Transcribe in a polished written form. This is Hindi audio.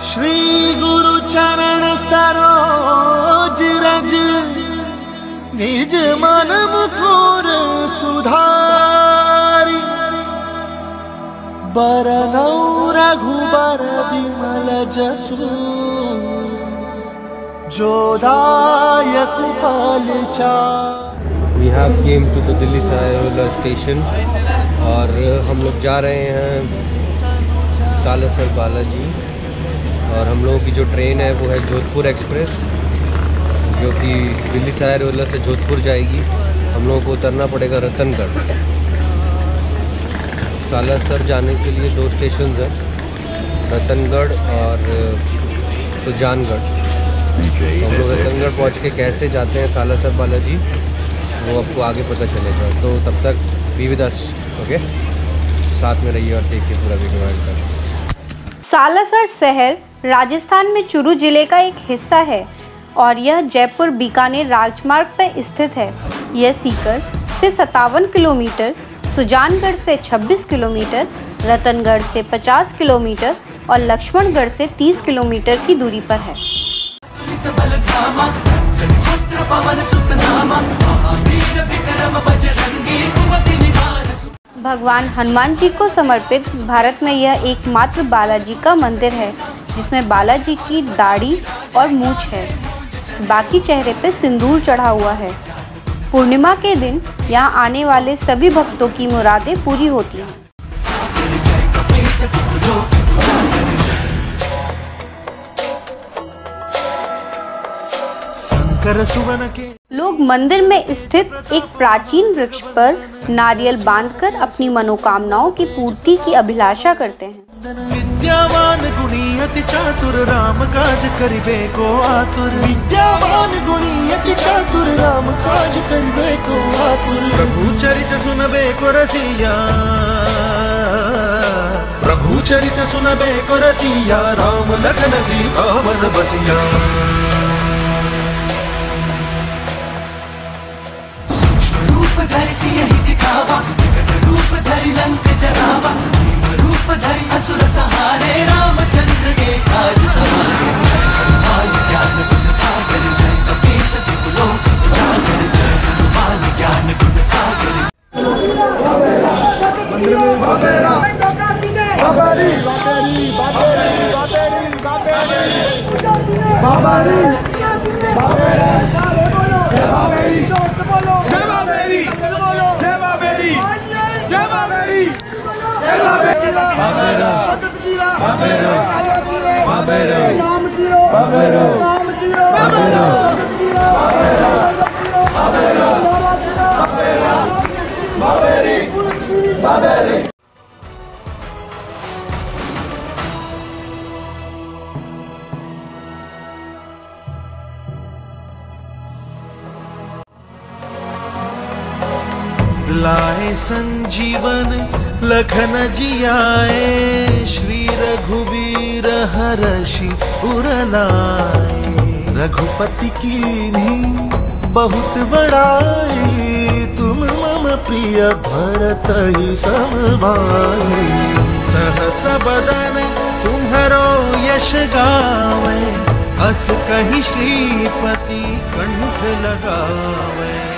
श्री गुरु चरण सरोज रज, निज मन मुकुर सुधारी। बरनौ रघुबर विमल जसु, जो दायक फलचारि। We have came to the Delhi Sarai station और हम लोग जा रहे हैं सालासर बालाजी। और हम लोगों की जो ट्रेन है वो है जोधपुर एक्सप्रेस, जो कि दिल्ली सराय रोहिल्ला से जोधपुर जाएगी। हम लोगों को उतरना पड़ेगा रतनगढ़। सालासर जाने के लिए 2 स्टेशन हैं, रतनगढ़ और सुजानगढ़। हम लोग रतनगढ़ पहुँच के कैसे जाते हैं सालासर बालाजी वो आपको आगे पता चलेगा। तो तब तक बी विद अस, ओके, साथ में रहिए और देखिए पूरा वीडियो तक। सालासर शहर राजस्थान में चुरू जिले का एक हिस्सा है और यह जयपुर बीकानेर राजमार्ग पर स्थित है। यह सीकर से 57 किलोमीटर, सुजानगढ़ से 26 किलोमीटर, रतनगढ़ से 50 किलोमीटर और लक्ष्मणगढ़ से 30 किलोमीटर की दूरी पर है। भगवान हनुमान जी को समर्पित भारत में यह एकमात्र बालाजी का मंदिर है जिसमें बालाजी की दाढ़ी और मूंछ है, बाकी चेहरे पे सिंदूर चढ़ा हुआ है। पूर्णिमा के दिन यहाँ आने वाले सभी भक्तों की मुरादें पूरी होती हैं। लोग मंदिर में स्थित एक प्राचीन वृक्ष पर नारियल बांधकर अपनी मनोकामनाओं की पूर्ति की अभिलाषा करते हैं। विद्यावान गुणी अति चातुर, राम काज करिबे को आतुर। विद्यावान गुणी अति चातुर, राम काज करिबे को आतुर। प्रभु चरित सुनबे को रसिया, प्रभु चरित सुनबे को रसिया। राम लखन सीता मन बसिया। दिखावा रूप धरि लंक जरावा, रूप धरि असुर सहारे। रामचंद्र के काज सवारे। हनुमान ज्ञान गुण सागर, जय कपीस तिहु लोक उजागर। जय हनुमान ज्ञान गुण सागर। लाए संजीवन लखन जियाए, श्री रघुवीर हरषि उर लाए। रघुपति कीन्ही बहुत बड़ाई, तुम मम प्रिय भरत ही सम भाई। सहस बदन तुम्हरो यश गावे, अस कहि श्रीपति कंठ लगावे।